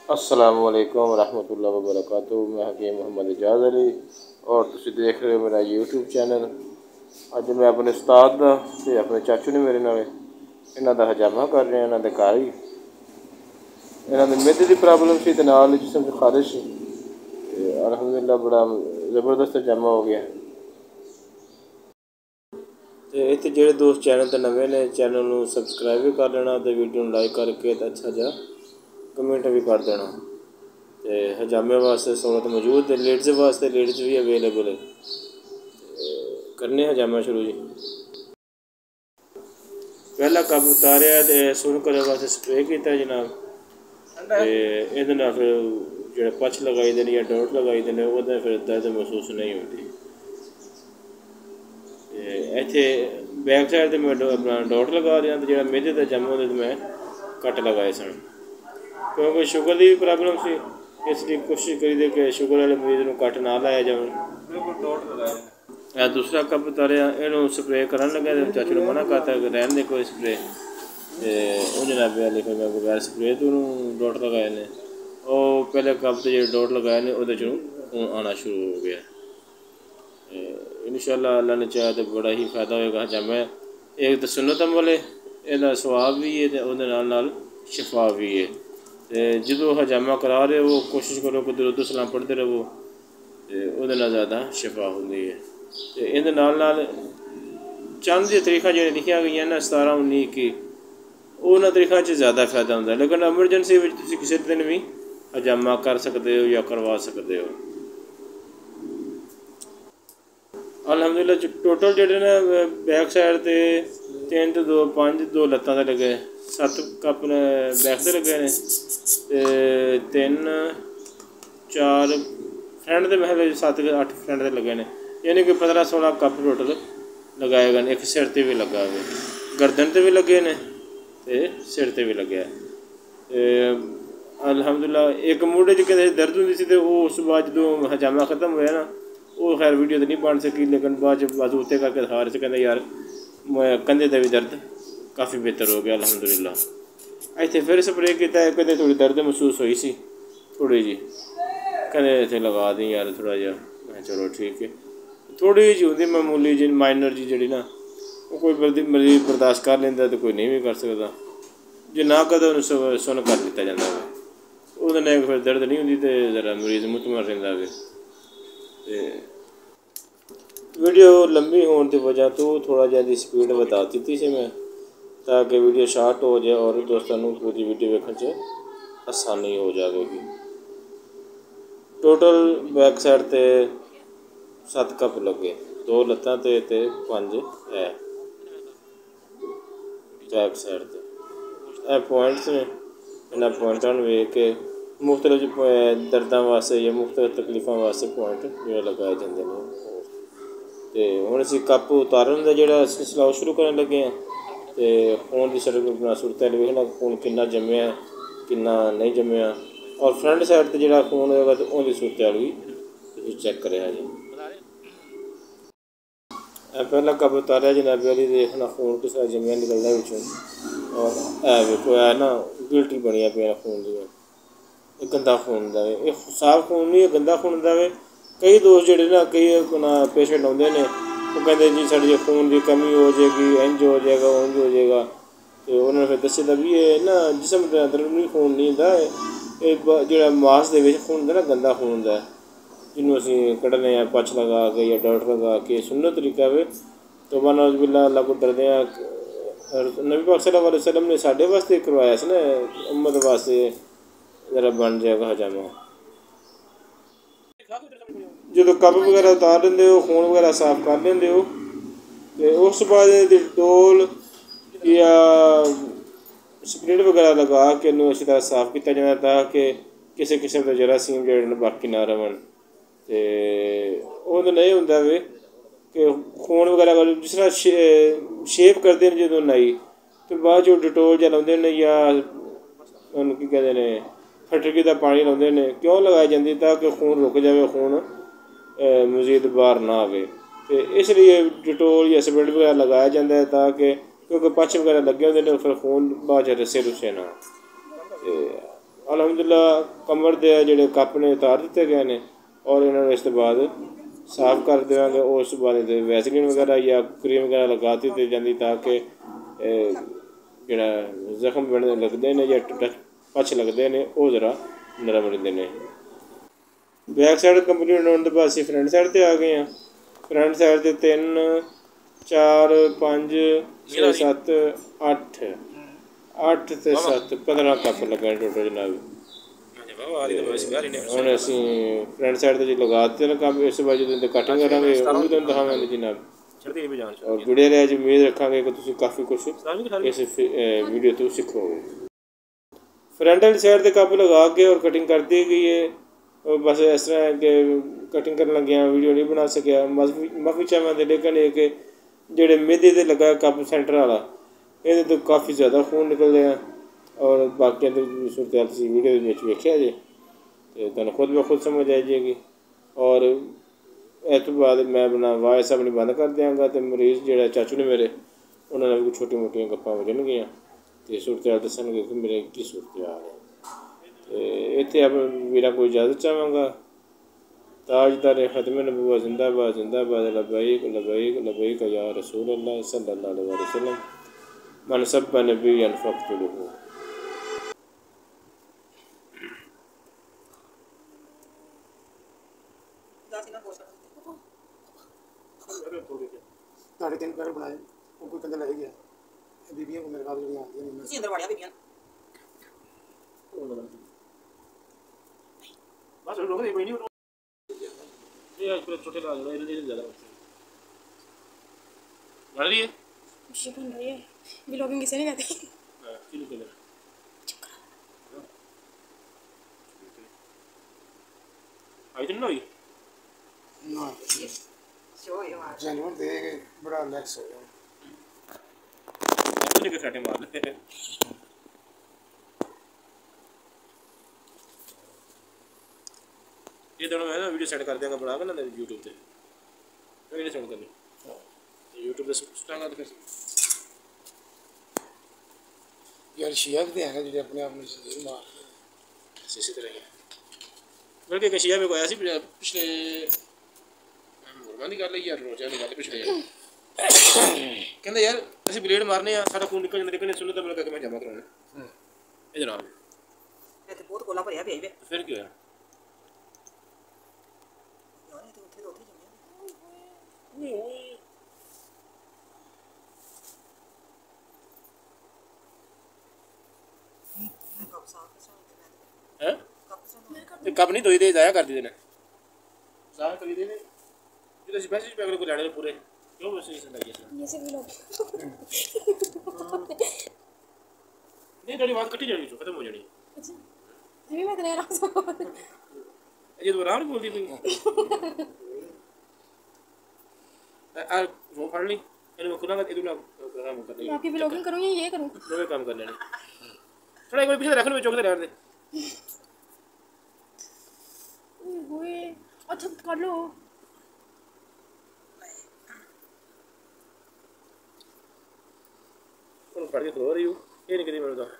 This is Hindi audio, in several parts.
अस्सलामुअलैकुम रहमतुल्लाहि व बरकातुहू। मैं हकीम मोहम्मद एजाज़ अली और तुसीं देख रहे हो मेरा यूट्यूब चैनल। अज मैं अपने उस्ताद दा ते अपने चाचू ने मेरे नाल इन्हां दा हजामा कर रहे हैं। इन्हां दे घर ही इन्हां दे मिह्दी दी प्रॉब्लम सी ते नाल जिस्म च खारिश सी ते अल्हम्दुलिल्लाह बड़ा ज़बरदस्त हजामा हो गया। तो इत्थे जेह्ड़े दोस्त चैनल ते नवे ने चैनल नूं सबसक्राइब भी कर लेना ते वीडियो नूं लाइक करके ते अच्छा जा कमेंट भी कर देना। तो हजामे वास्ते सहूलत मौजूद है, लेडीज़ वास्ते लेडीज़ भी अवेलेबल है। करने हजामा शुरू जी। पहला कप उतारिया तो सुन करने वास्ते स्प्रे किया जनाब। तो ये फिर जो पच लगाई देने या डॉट लगाई देने वो फिर दर्द महसूस नहीं होती। इत्थे बैक साइड मैं अपना डॉट लगा दिया तो जो मेदे का जम होंगे तो मैं घट लगाए सन क्योंकि शुगर की भी प्रॉब्लम सी, इसलिए कोशिश करी दे कि शुगर वाले मरीज़ को घट ना लाया जाए। बिल्कुल डॉट लगाया। दूसरा कप उतारिया इनू स्प्रे कर लगे तो चाचू ने मना करता रहन दे कोई स्प्रे। तो जनाब वाली फिर मैं बगैर स्प्रे तो डॉट लगाए ने। और पहले कप से जो डॉट लगाए ने वो चूँ आना शुरू हो गया। इंशाअल्लाह अल्लाह ने चाहे तो बड़ा ही फ़ायदा होगा। हजामा एक तो सुन्नत अमल है, इसका सवाब भी है तो उहदे नाल शफा भी है। तो जो हजामा करा रहे हो कोशिश करो कि दुरूद सलाम पढ़ते रहो तो उहदे नाल ज़्यादा शफा होती है। तो इहदे नाल चंद तरीका जो लिखिया गई ना 17, 19, 21 उन्होंने तरीकों से ज़्यादा फ़ायदा होता है। लेकिन एमरजेंसी में किसी दिन भी हजामा कर सकते हो या करवा सकते हो। अल्हम्दुलिल्लाह टोटल जोड़े ना बैक साइड से 3 तो 2 5 2 लत्तां ते लगे 7 कप ने बैक से लगे ने ते 3 4 फ्रंट के महल 7 8 फ्रंट से लगे ने, यानी कि 15-16 कप टोटल लगाए गए। एक सिर पर भी लगा हुआ, गर्दन से भी लगे ने ते सिर पर भी लगे। अल्हम्दुलिल्लाह एक मूडे च किसी दर्द होंदी सी ते उस बाद जो हजामा खत्म होया ना वो खैर वीडियो तो नहीं बन सकी, लेकिन बाद बाजू उत्ते करके दिखा रहे थे कहते यार कंधे का भी दर्द काफ़ी बेहतर हो गया अल्हम्दुलिल्लाह। इतने फिर स्प्रे किया, कहते थोड़ी दर्द महसूस हुई सी थोड़ी जी, कहते इतने लगा दी यार थोड़ा जहा। मैं चलो ठीक है, थोड़ी जी होंगी मामूली जी माइनर जी जी ना वो कोई मरीज बर्दाश्त कर लेंदा तो कोई नहीं भी कर सकता। जो ना कदे उन्हें सुन कर लिता जाता है वो फिर दर्द नहीं होंगी तो ज़रा मरीज़ मुतमन रहिंदा वे। वीडियो लंबी होने की वजह तो थोड़ा जहा स्पीड बता दी सी मैं, ताकि वीडियो शार्ट हो जाए और दोस्तों को पूरी वीडियो देखने आसानी हो जाएगी। टोटल बैक साइड ते 7 कप लगे, 2 लत्तां ते 5 है बैक साइड ते। पॉइंट्स ने इन्होंने पॉइंटा वेख के मुख्तलिफ दर्दां वास्ते या मुख्तलिफ तकलीफों वास्ते पॉइंट जो लगाए जाते हैं। तो हुण असीं कप उतारन का जोड़ा सिलसिला शुरू करन लगे हैं। तो खून की सूरत वेखना खून कितना जमया कितना नहीं जमया, और फ्रंट साइड पर जो खून होगा तो उनकी सूरत भी चेक करें जी। पहला कप उतारिया जनाबे वाली देखना खून किस तरह जमया निकलता बिचों, और है वेखो है ना गिल्टी बनिया पे खून दियाँ, गंदा खून होंदा वे, ये साफ खून नहीं गंदा खून होंदा वे। कई दोस्त जोड़े ना कई पेशेंट आते हैं वो कहते जी साड़ी खून की कमी हो जाएगी, इंज हो जाएगा उंज हो जाएगा। तो उन्होंने फिर दसे दा भी ये ना जिसम के अंदर भी खून नहीं होंदा, जो मास के खून होंदा ना गंदा खून होंदा है जिन्हों असीं कढ़ने पच लगा के या डॉट लगा के सुन्नत तरीका वे। तो माना बिल्ला अल्लाह को डरदे नबी पाक सल्लल्लाहु अलैहि वसल्लम ने साढ़े वास्ते करवाया सी ना उम्मत वास्ते ज़रा बन जाएगा हजामा। जो कप वगैरह उतार लेंदे हो खून वगैरह साफ कर लेंदे हो तो उस बाद डोल या स्प्रिट वगैरह लगा के इनू अच्छी तरह साफ किया जाए ताकि किसी किस्म के जरासीम जो बाकी ना रहन। तो नहीं होंदा वे कि खून वगैरह जिस तरह शेप करते हैं जो नाई तो बाद जो डिटोल जहा लाते हैं या की कहते हैं फटकी का पानी लाते हैं, क्यों लगाई जाती ताकि खून रुक जाए, खून मजीद बाहर ना आए। तो इसलिए डिटोल या स्प्रिट वगैरह लगाया जाता है ताकि क्योंकि पच वगैरह लगे होंगे ने फिर खून बाद रस्से रुस्से ना। अलहमदुलिल्लाह कमर के जोड़े कप ने उतार दिते गए हैं और इन्होंने इस तो बाद साफ कर देंगे। उस बाद वैसलीन वगैरह या क्रीम वगैरह लगा दी जाती ताकि जोड़ा जख्म बनने लगते हैं या पछ लगते हैं वो जरा नरम रहते हैं। बैक साइड कंप्लीट होने के बाद असीं फ्रंट साइड पर आ गए हैं। फ्रंट साइड से 3 4 5 6 7 8 8 ते 7 15 कप लगे टोटल जनाब। हम असी फ्रंट साइड से जो लगा दिते हैं कप, इस बार जो कटिंग करा वो भी तुम दिखावे जनाब। और जुड़े रहे जी, उम्मीद रखा कि तुम काफ़ी कुछ इस वीडियो तो सीखोगे। फ्रंट वाली साइड से कप लगा के और कटिंग कर दी गई है। और बस इस तरह कि कटिंग करन लग्या वीडियो नहीं बना सकिया, माफ़ी चाहवां। लेकिन ये कि जेह्ड़े मेदे ते लगा कप सेंटर वाला ये तो काफ़ी ज़्यादा खून निकल रहा और बाकी सूरत हाल तुसीं वीडियो में वेखिया जे तो तुहानूं खुद ब खुद समझ आ जाएगी। और इस तो बाद मैं अपना वायस अपनी बंद कर देंगा तो मरीज़ जोड़ा चाचू ने मेरे उन्होंने भी छोटी मोटियां गप्पां वजनगियां तो सूरत हाल दसणगे कि मेरे की सूरत हाल है। तो इत्थे अब मेरा कोई इजाज़त चाहवांगा। ताजदार ख़त्म नबूवत जिंदाबाद जिंदाबाद, लब्बैक लब्बैक लब्बैक या रसूल अल्लाह सल्लल्लाहु अलैहि वसल्लम, मन सब्बा नबिय्यन फ़क़्तुलूहु। साढ़े 3 पैर बनाए वो कोई कंधा लग गया बीबियां को मेरे ख्याल में आती नहीं सी अंदर वाड़िया बीबियां बस रोक दे कोई नहीं ये आज पूरे छोटे ला लो ये ज्यादा बन रही है जी बन रही है व्लॉगिंग किसे नहीं आती हां किलो किलो आई तो नहीं ना शो ये मार जानवर दे बड़ा रिलैक्स हो गया तो लेके काटे मार ले ये दोनों मैं ना वीडियो सेट कर देंगे बना के ना YouTube पे मैं नहीं सेट करनी YouTube पे सुटांगा तो फिर यार शिया भी हैं जो अपने आप में जरूर मार इसी तरह है बल्कि कशिया में कोई ऐसी पिछले मुरमान की गल है यार रोजा की गल पिछले कहंदा यार ਅਸੀਂ ਬਲੇਡ ਮਾਰਨੇ ਆ ਸਾਡਾ ਖੂਨ ਨਿਕਲ ਜਾਂਦਾ ਲੇਕਿਨ ਸੁਣੋ ਤਾਂ ਮੈਨੂੰ ਮੈਂ ਜਮਾ ਕਰਾਉਣਾ ਇਹ ਜਨਾਬ ਇਹ ਤੇ ਬਹੁਤ ਕੋਲਾ ਭਰਿਆ ਪਿਆ ਵੇ ਫਿਰ ਕੀ ਹੋਇਆ ਯਾਰ ਇਹ ਤੇ ਉੱਥੇ ਤੋਂ ਉੱਥੇ ਜੰਮਿਆ ਓਏ ਕੱਪ ਸਾਫ ਹੈ ਤੇ ਕੱਪ ਨਹੀਂ ਧੋਈ ਦੇ ਜਾਇਆ ਕਰ ਦਿੰਦੇ ਨੇ ਸਾਫ ਕਰੀ ਦੇ ਨੇ ਜੇ ਤੁਸੀਂ ਮੈਸੇਜ ਪੈ ਕੋ ਲੈਣੇ ਪੂਰੇ क्यों मैसेज लगे ये सब लोग नहीं थोड़ी बात कटी जानी खत्म हो जानी अच्छा अभी मैं करे रहा ये तो आराम बोल दी तू आ रो पढ़ ली मैंने खुदा का इधर ना काम कर ले आपकी व्लॉगिंग करूं या ये करूं दोनों काम कर लेने थोड़ा एक बार पीछे रख लो चौक से रहने दे ओए अच्छा कर लो पढ़ के खलो रही हूँ ये नहीं कभी मिलता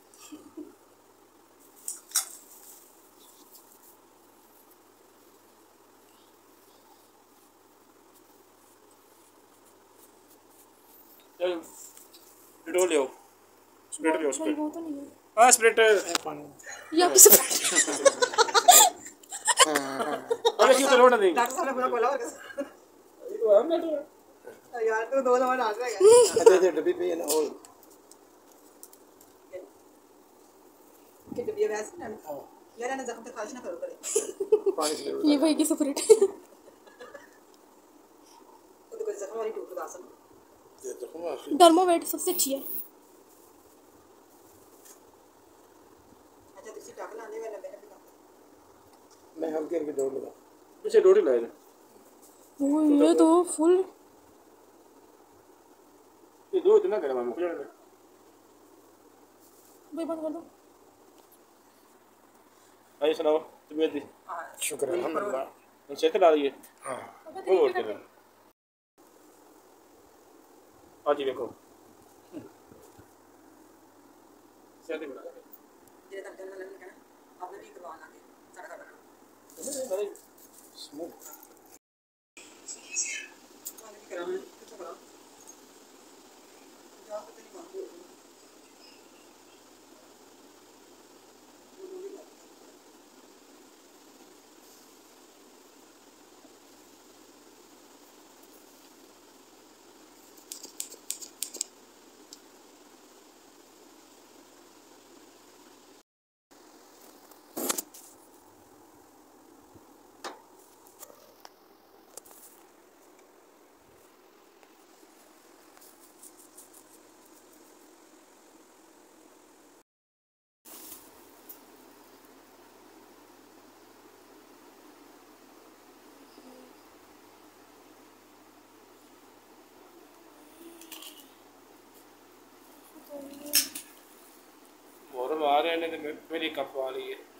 डोल ले आओ स्प्रेट ले आओ स्प्रेट वो तो नहीं है हां स्प्रेट पानी ये आपकी स्प्रेट अरे क्यों तो लोड नहीं डॉक्टर साहब ने पूरा बोला और ये तो हम ना यार तो दो दफा डाल रहा है अच्छा डब्बी पे है ना और कि जब ये वैसे ना यार ना जख्म पे खारिश ना करो करे पानी से ये भाई की सेपरेट तो कोई जख्म वाली टूट लगा सकते ये जख्म वाली डर्मोवेट सबसे अच्छी है अच्छा तुसी टाक लाने वाला मैंने भी मैं हल्के हल्के डोर लगा पीछे डोर ही लाए वो ये तो फुल ये दो इतना गर्म है मुझे भाई बंद कर दो आइए सुनाओ तबीयत दी शुक्र अल्हम्दुलिल्लाह उन से ला रही है हां वो और क्या आज देखो सेहत बना ये तक चलने लगना मोहर मार रहे ने तो मेरी कप वाली है।